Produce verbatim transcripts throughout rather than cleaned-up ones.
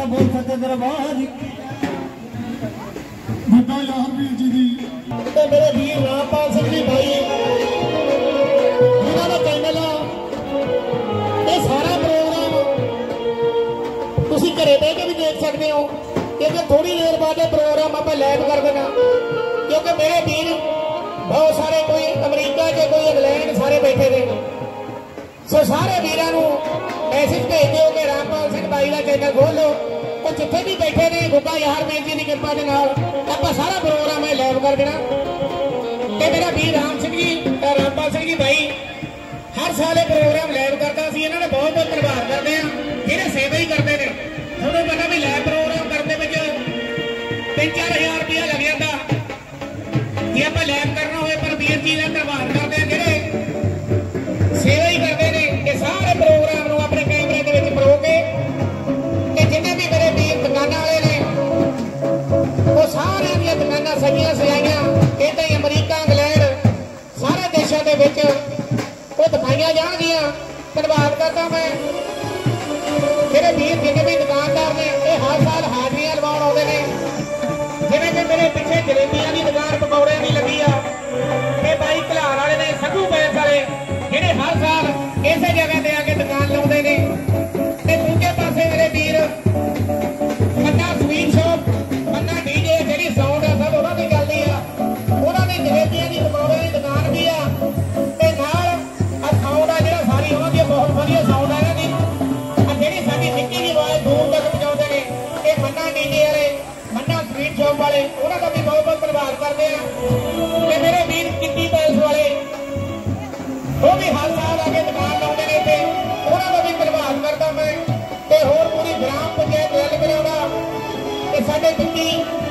का बोल सके दरबार बुड्ढा यार वीर जी दी ते मेरे वीर रामपाल सिंह जी भाई जिन्हों का चैनल ये सारा प्रोग्राम तुसी घरे बह के भी देख सकते हो क्योंकि थोड़ी देर बाद प्रोग्राम आप लाइव कर देना क्योंकि मेरे वीर बहुत सारे कोई अमरीका के कोई इंग्लैंड सारे बैठे ने सो सारे वीरों मैसेज भेज दो कि रामपाल सिंह भाई का चैनल खोल लो तो जिथे भी बैठे ने गुब्बा यार वीर जी की कृपा के नाल आप सारा प्रोग्राम है लाइव कर देना ते मेरा वीर राम सिंह जी रामपाल सिंह जी भाई हर साल ये प्रोग्राम लाइव करता सी इन्होंने बहुत बहुत धन्यवाद करते हैं जिन्हें सेवा ही करते हैं थोड़ा पता भी लाइव प्रोग्राम करने में तीन चार हजार रुपया लग जाता जे आप लाइव करना हो पर वीर जी का धन्यवाद करते हैं जिहड़े सेवा ही करते हैं कि सारे प्रोग्राम को अपने कैमरे के विच परो के जिन्हें भी मेरे वीर दुकाना वाले ने वो सारे दी दुकाना सजियां सजाइयां इदां ही अमरीका इंग्लैंड सारे देशों के विच वो दिखाइया जाणगियां धन्यवाद करता मैं मेरे वीर जिन्हें भी दुकानदार ने ये हर साल हाजरियां लवाउण आउंदे ने जिवें कि मेरे पिछे जलेबियां की दुकान पकौड़ियां की लगी आ ये बाई कलार वाले ने सगू पैस वाले जिहड़े हर साल इस जगह ते आके दुकान लाउंदे ने ते दूजे पासे मेरे वीर Manna sweet shop Manna DJ जिहड़ी साउंड आ सब उन्हां दी चलदी आ उन्हां दी जलेबियां की पकौड़ियां की दुकान भी आ ते नाल आ साउंड आ जिहड़ा सारी उन्हां दी बहुत वधिया साउंड आ इन्हां दी आ जिहड़ी साडी निक्की जी आवाज़ दूर तक पहुंचाउंदे ने ये मन्ना डीजे वाले मन्ना स्वीट शॉप वाले उन्हां दा भी बहुत बहुत धन्यवाद करदे आ ते मेरे वीर किट्टी पैस वाले वो भी हर साल आके दुकान लाउंदे ने ते उन्हां दा भी धन्यवाद करदा मैं ते होर पूरी ग्राम पंचायत रल बनाउणा ते साडे पिंडी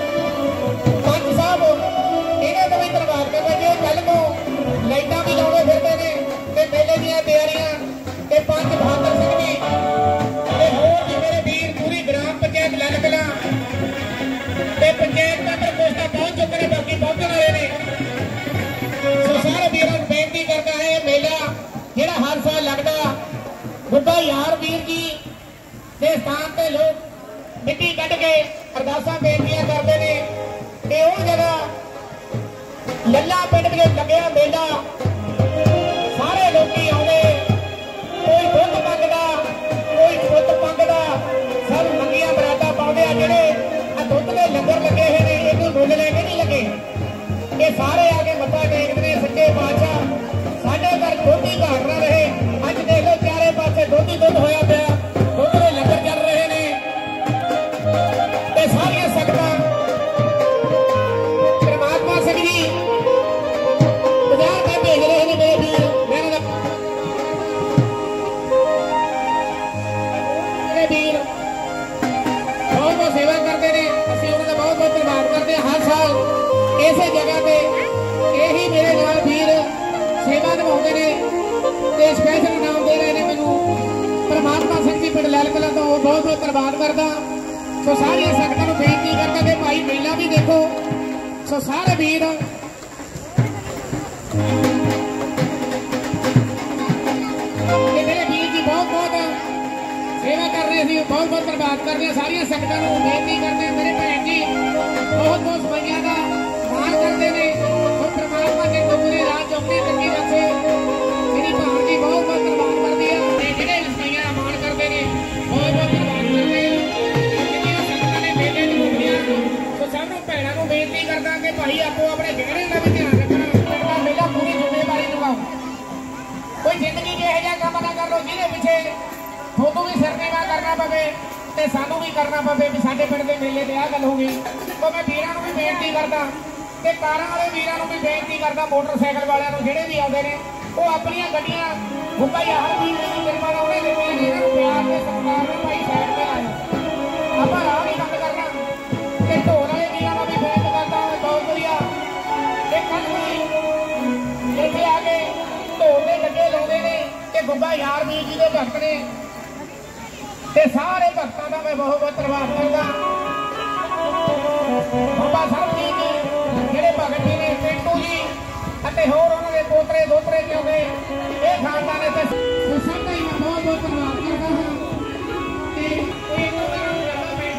पंच साहब इन्हां दा भी धन्यवाद करदा जे कल को लाइटां भी लाउंदे फिरदे ने ते मेले दीयां तैयारियां ते पंच बहादुर सिंह जी ते होर भी मेरे वीर पूरी ग्राम पंचायत लल कला ते पंचायत मैंबर कुछ तां पहुंच चुके ने बाकी पहुंचण वाले ने सो सारे वीरां नूं बेनती करदा है मेला जिहड़ा हर साल लगदा बुड्ढा यार वीर जी के स्थान ते लोग मिट्टी कढ के अरदासां बेनतियां करदे ने ते ओह जगह लल्ला पिंड विच लगਿਆ मेला सारे लोकी आउंदे कोई दुੱਧ मंगदा कोई पुੱਤ मंगदा सब मंगियां बरादा पाउंदे आ जिहड़े आ दुੱਧ दे लंगर लगे होए ने इहनूं मुੱਲ ले के नहीं लगे ये सारे आके मत्था टेकदे ने सच्चे पातशाह साडे घर दुੱਧ ही घाट ना रहे अज देख लो चारे पासे दुੱਧ ही दुੱਧ होया पिया दुੱਧ दे लंगर चल रहे ने ते सारियां संगतां परमात्मा सिंह जी पचास रुपए भेज रहे ने मेरे वीर मेरे वीर बहुत बहुत सेवा करते ने असीं उन्हां दा बहुत बहुत धन्यवाद करते हैं हर साल इस जगह पे यही मेरे नाल वीर सेवा निभाते हैं ते स्पैशल इनाम दे रहे हैं मैनू परमात्मा सिंह जी पिंड लैल कलां तो बहुत बहुत धन्यवाद करदा सो सारी संगतां नूं बेनती करदा कि भाई मेला भी देखो सो सारे वीर मेरे वीर जी बहुत बहुत सेवा कर रहे हैं बहुत बहुत धन्यवाद करते हैं सारिया संगतां नूं बेनती करते हैं मेरे भैन जी बहुत बहुत सफाइयां का मान करते हैं परमात्मा के गुरु राज चौके चंगी रखे मेरी भाण जी बहुत बहुत धन्यवाद करती है जिहड़े सफाइयां का मान करते हैं बहुत बहुत धन्यवाद करते हैं जिन्नियां संगतां ने मेले च घूमियां तो सब नूं भैणां नूं बेनती करदा कि भाई आपो अपने गहणे का भी ध्यान रखना मेला पूरी जिम्मेवारी निभाओ कोई जिंदगी च इहो जिहा काम ना कर लो जिहदे पिछे थोनू भी सिरनेवा करना पवे ते सानू भी करना पवे भी साडे पिंड दे मेले ते आ गल हो गई तो मैं वीरां नूं भी बेनती करदा ते कारां वाले वीरां नूं भी बेनती करदा मोटरसाइकिल वालियां नूं जिहड़े भी आउंदे ने वो अपणियां गड्डियां गुब्बा यार वीर जी दी किरपा नाल उहने दित्तियां ने इन्हां नूं प्यार ते सत्कार नाल भाई साइड ते आ जाओ आपां राह नहीं बंद करना ते ढोल वाले वीरां नूं भी बेनती करदा बहुत वधिया ते कल भी इत्थे आ के ढोल दे लगे लाउंदे ने कि गुब्बा यार वीर जी दे भगत ने ते सारे भक्तों का मैं बहुत बहुत धन्यवाद करदा बाबा साहब जी जी जिहड़े भगत जी ने पिंटू जी अते होर उन्हां दे पोतरे दोतरे क्योंकि ये खानदान इत्थे सब का ही मैं बहुत बहुत धन्यवाद करदा हां ते कोई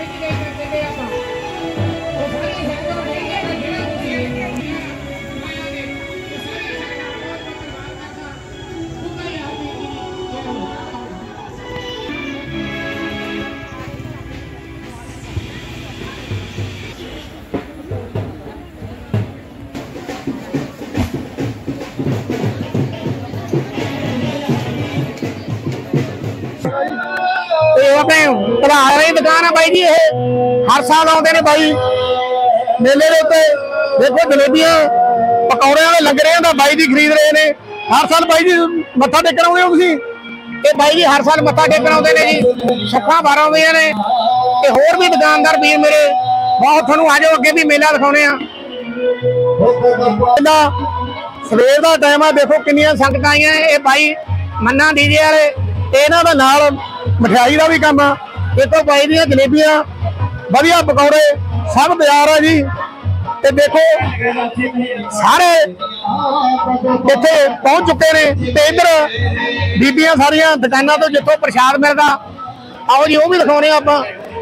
अपने भरा वाली दुकान है बाई जी। ये हर साल आते हैं बाई मेले के उत्ते। देखो जलेबियां पकौड़े वाले लंगरे का बाई जी खरीद रहे हैं। हर साल बाई जी मत्था टेकन आउंदे हो तुसीं? ये बाई जी हर साल मत्था टेकन आउंदे ने जी। सुੱਖਾਂ बार आउंदियां ने ते होर भी दुकानदार वीर मेरे बहुत। तुहानूं आ जाओ अगे भी मेला दिखाउने आ। सवेर का टाइम है। देखो कितनियां संगतां आईयां। ये बाई मन्ना डीजे वाले इन्हां दा नाल मिठाई का भी काम आ। देखो बाई दी जलेबियां वधिया पकौड़े सब तैयार है जी। ते देखो सारे इत्थे पहुंच चुके ने। ते इधर बीबियां सारियां दुकानां तो जिथों प्रसाद मिलदा आओ जी वो भी दिखाउने आपां।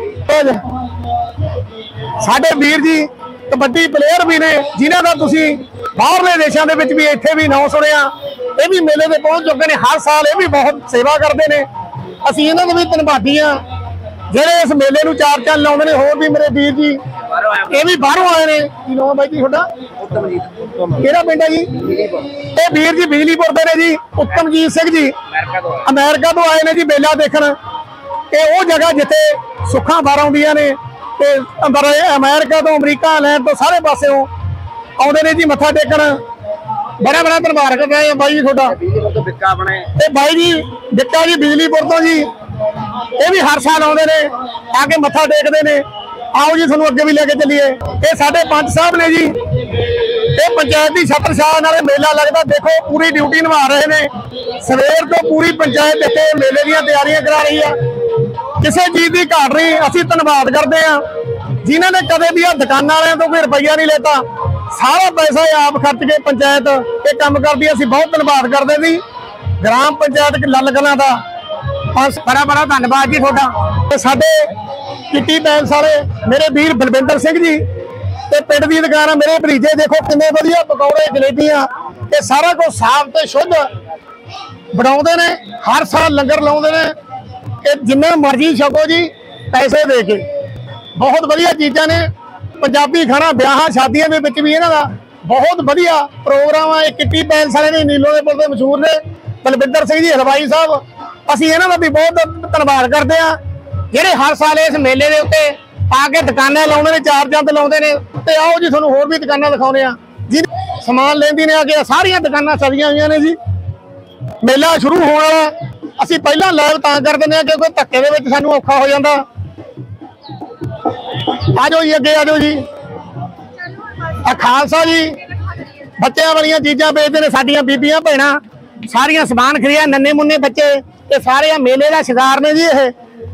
साडे वीर जी कबड्डी प्लेयर भी ने जिन्हां दा तुसीं बाहरले देशां दे विच भी इत्थे भी नाम सुनिया। ये भी मेले ते पहुंच चुके ने। हर साल ये भी बहुत सेवा करते हैं। असीं इन्हां दे भी धन्नवादी हां ਜਿਹੜੇ इस मेले नूं चार चांद लाउंदे ने। होर भी मेरे वीर जी ये भी बाहरों आए ने। की नाम बाई जी तुहाडा? किहड़ा पिंड है जी? ये वीर जी बिजलीपुर दे ने जी। उत्तमजीत सिंह जी अमेरिका तो आए ने जी मेला देखण। ये वो जगह जिथे सुੱਖਾਂ बार आउंदियां ने ते अंदर अमेरिका तो अमरीका इंग्लैंड तो सारे पासों आउंदे ने जी मत्था टेकण। बड़ा बड़ा धन्यवाद कर रहे हैं बाई जी तुहाडा। बाई जी बिक्का जी बिजलीपुर तो जी ये भी हर साल आउंदे ने आके मत्था टेकदे ने। आओ जी तुहानूं अगे भी लेके चलीए। ये साडे पंच साहब ने जी। ये पंचायत की छत्रछाया नाल मेला लगता। देखो पूरी ड्यूटी निभा रहे हैं। सवेर तो पूरी पंचायत इत्थे मेले दी तैयारियां करा रही है। किसी चीज़ की घाट नहीं। असीं धन्नवाद करते हैं जिन्हां ने कदे भी दुकानां वालियां तो कोई रुपया नहीं लेता। सारा पैसा आप खर्च के पंचायत ये काम करती। असीं बहुत धन्नवाद करते जी ग्राम पंचायत लल कलां दा। बड़ा बड़ा धन्यवाद जी तुहाडा। साडे किटी पैलस वाले मेरे वीर बलविंदर सिंह जी ते पिंड दी दुकान है मेरे भतीजे। देखो कितने वधिया पकौड़े जलेबियां ये सारा कुछ साफ ते शुद्ध बनाउंदे ने। हर साल लंगर लाउंदे ने। ये जिन्ना मर्जी छको जी पैसे दे के। बहुत वधिया चीज़ां ने। पंजाबी खाना ब्याहां शादियां दे विच भी इन्हां दा बहुत वधिया प्रोग्राम है। किटी पैलस वाले ने नीलो दे पुल ते मशहूर ने बलविंदर सिंह जी हलवाई साहब। असीं इन्हां दा भी बहुत धन्नवाद करते हैं ਜਿਹੜੇ हर साल इस मेले के उत्ते आके दुकानां लाउंदे ने चार चंद लाउंदे ने। ते आओ जी तुहानूं होर भी दुकानां दिखाउने आ जी। समान लैंदी ने आके सारियां दुकानां सजियां होईयां ने जी। मेला शुरू होण वाला असीं पहिलां लाइव तां कर दिंदे आ क्योंकि धक्के दे विच सानूं औखा हो जांदा। आ जाओ जी अगे आ जाओ जी। आ खालसा जी बच्चों वालियां चीज़ां बेचदे ने। साडियां बीबियां भैणां सारियां समान खरीदिया। नन्ने मुन्ने बच्चे ये सारे मेले का शिकार ने जी। ये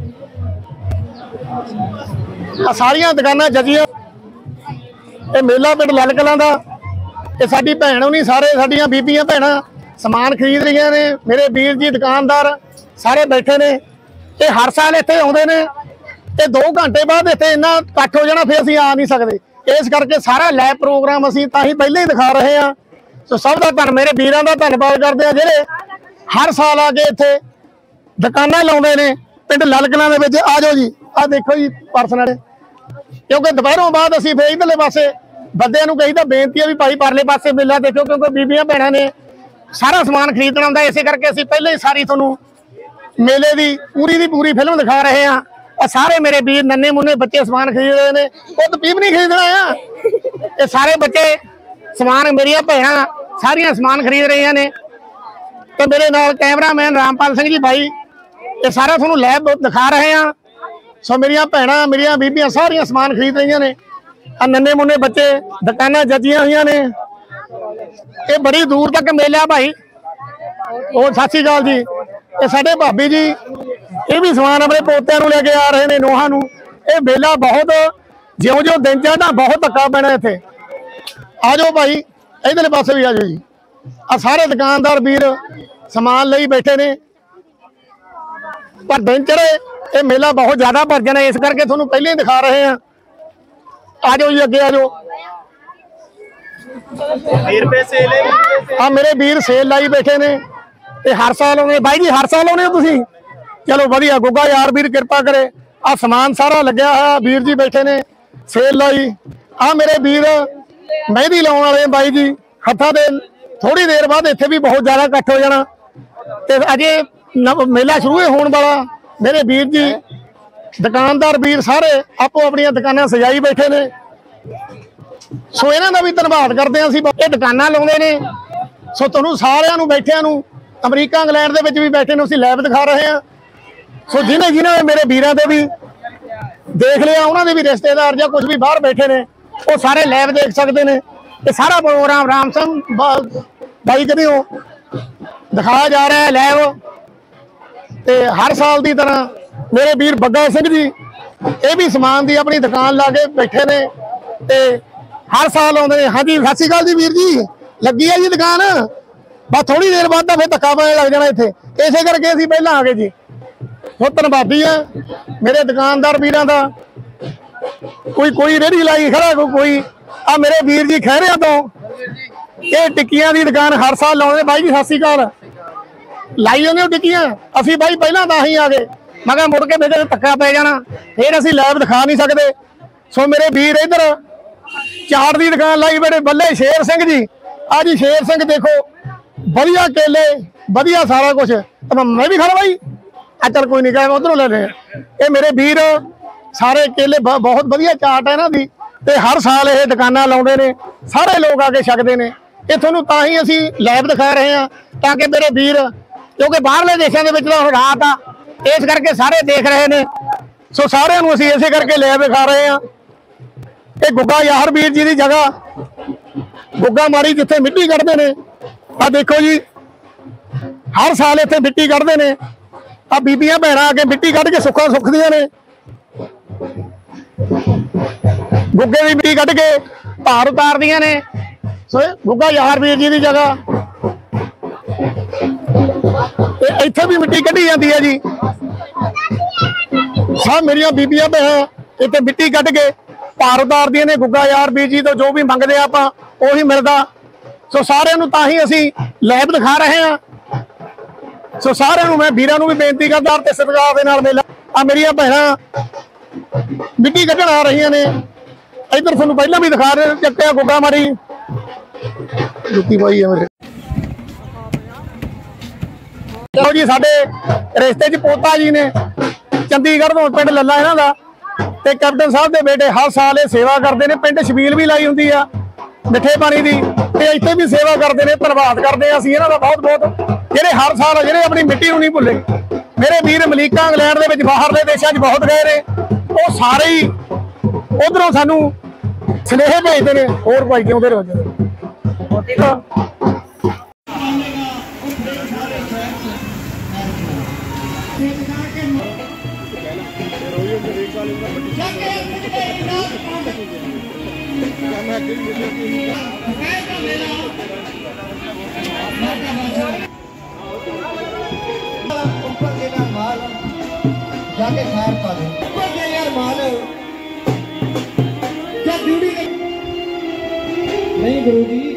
सारिया दुकानां जजियां। ये मेला पिंड लल कलां दा। ये साडी भैण होनी सारे साडियां बीबियां भैणां समान खरीद रही ने। मेरे वीर जी दुकानदार सारे बैठे ने। ये हर साल इत्थे आउंदे ने। ते दो घंटे बाद इत्थे इन्ना इकट्ठ हो जाना फिर असीं आ नहीं सकते। इस करके सारा लाइव प्रोग्राम असीं तां ही पहले ही दिखा रहे हैं। सो सब दा धन मेरे वीरां दा धन्नवाद करदे आ जिहड़े हर साल आके इत्थे दुकानां लाउंदे ने पिंड लल कलां दे विच। आ जाओ जी आ देखो जी पर्सनल क्योंकि दोपहरों बाद असीं फिर इधरले पासे बंदियां नूं कहीदा बेनती है भी भाई परले पासे मेला देखो क्योंकि बीबियां भैणां ने सारा समान खरीदना हुंदा। इसे करके असीं पहले ही सारी तुहानूं मेले की पूरी की पूरी फिल्म दिखा रहे हैं। और सारे मेरे वीर नन्ने मुन्ने बच्चे समान खरीद रहे हैं। वो तो पीप नहीं खरीदना है। ये सारे बच्चे समान मेरिया भैणां सारियां समान खरीद रही ने। तो मेरे नाल कैमरामैन रामपाल सिंह जी भाई ये सारा तुहानूं लाइव दिखा रहे हैं। सो मेरिया भैणां मेरिया बीबियां सारियां समान खरीद रही ने। नन्ने मुन्ने बच्चे दुकानां जजियां हुई ने। ये बड़ी दूर तक मेला भाई। और सत श्री अकाल जी। ये साडे भाभी जी ये भी समान अपने पोतिਆਂ ਨੂੰ लेके आ रहे हैं नोहां नूं। ये मेला बहुत ज्यों ज्यों दिन चढ़ना बहुत धक्का पैना इत्थे। आ जाओ भाई इधरले पासे भी आ जाओ जी। आ सारे दुकानदार वीर समान लई बैठे ने। पर दिन चढ़े ये मेला बहुत ज्यादा भर जाना इस करके तुहानूं पहले ही दिखा रहे हैं। आ जाओ जी अगे आ जाओ। आ मेरे वीर सेल लाई बैठे ने। ते हर साल आने भाई जी हर साल आने तुसीं चलो वधिया गुग्गा यार वीर कृपा करे। आ समान सारा लग्या है वीर जी बैठे ने सेल लाई। आ मेरे वीर मेहंदी लाउण वाले बाई जी हत्थां दे थोड़ी देर बाद इत्थे भी बहुत ज्यादा इकट्ठ हो जाना। ते अजे ਨਵ ਮੇਲਾ ਸ਼ੁਰੂ ਹੋਣ वाला मेरे वीर जी दुकानदार वीर सारे आपो अपनी दुकाना सजाई बैठे ने। सो इन्हां दा भी धन्नवाद करते हैं। ये दुकाना लाउंदे ने सो तुहानूं सारिआं नूं बैठिआं नूं अमरीका इंग्लैंड दे विच भी बैठे ने, असीं लाइव दिखा रहे हैं। सो जिन्हें जिन्हें मेरे वीरां दे भी देख लिया, उन्होंने भी रिश्तेदार या कुछ भी बाहर बैठे ने, वो सारे लाइव देख सकते हैं। ये सारा प्रोग्राम राम सिंह बाई करियों दिखाया जा रहा है लाइव। ते हर साल की तरह मेरे वीर बग्गा सिंह जी ये भी समान की अपनी दुकान ला के बैठे ने ते हर साल आते हैं। हाँ जी, सत श्री अकाल जी वीर जी, लगी है जी दुकान, बस थोड़ी देर बाद फिर धक्का पाने लग जाना इत्थे, इसे करके असीं पहलां आ गए जी। बहुत धन्नवादी है मेरे दुकानदार वीरां दा। कोई कोई रेहड़ी लाई खड़ा, कोई कोई आ मेरे वीर जी खैरिया तो ये टिक्कियां की दुकान हर साल लाउंदे। बाई जी सत श्री अकाल, लाई जांदे हो टिक्कियां? असीं बाई पहलां तां ही आ गए, मैं कहा मुड़ के मेरे धक्का पै जाना, फिर असीं लाइव दिखा नहीं सकते। सो मेरे वीर इधर चाट की दुकान लाई बड़े बल्ले शेर सिंह जी। आ जी शेर सिंह देखो, वधिया केले, वधिया सारा कुछ। तो मैं भी खड़ा भाई, चल कोई नहीं कह उधरों ले रहे। ये मेरे वीर सारे केले बहुत वधिया चाट है इन्हां दी ते हर साल ये दुकाना लाउंदे ने, सारे लोग आके छकदे ने। ये तुहानूं तां ही असीं लाइव दिखा रहे हैं ताकि मेरे वीर, क्योंकि बाहरले देशों के विच तां रात आ, इस करके सारे देख रहे ने। सो सारिआं नूं असीं इसे करके लाइव दिखा रहे हैं। ये गुग्गा याहर वीर जी की जगह, गुग्गा माड़ी जिथे मिट्टी कढ़दे ने। आ देखो जी हर साल इत्थे मिट्टी कढ़दे ने। आ बीबियां भैणां आके मिट्टी कढ़ के सुੱਖਾਂ सुखदियां ने। गुग्गे की मिट्टी कढ़ के भार उतारदियां ने। सो गुग्गा याहर वीर जी की जगह इत्थे भी मिट्टी कढ़ी जाती है जी। सब मेरिया बीबियां भैणां इत्थे मिट्टी कढ़ के भार उतारदियां ने। गुग्गा याहर वीर जी तो जो भी मंगदे आपां उही मिलदा। सो सारिआं नूं तां ही असीं लाइव दिखा रहे हैं। सो सारिआं मैं वीरां नूं भी बेनती करदा ते सत्कार दे नाल मेला आ मेरिया भैणां मिट्टी कढ़ण आ रही ने। इधर तुहानूं पहलां भी दिखा रहे चक्किया गुग्गा माड़ी जुत्ती पाई है मेरे। चलो जी साडे रिश्ते च पोता जी ने चंडीगढ़ तो पिंड लल्ला इन्हां दा ते कैप्टन साहब दे बेटे हर साल ये सेवा करते हैं। पिंड छबील भी लाई हुंदी आ मिठे पानी की ते इत्थे भी सेवा करते हैं। धन्नवाद करते हैं असीं इन्हां दा बहुत बहुत, जिहड़े हर साल जिहड़े अपनी मिट्टी नूं नहीं भुल्ले। मेरे वीर अमरीका इंग्लैंड दे विच बाहरले देशां च बहुत गए ने, वो सारे ही उधरों सानूं स्नेह भेजते हैं। होर भाई जिउंदे रहो जी। जाके खैर पा दे यार माल क्या ड्यूटी नहीं गुरु जी।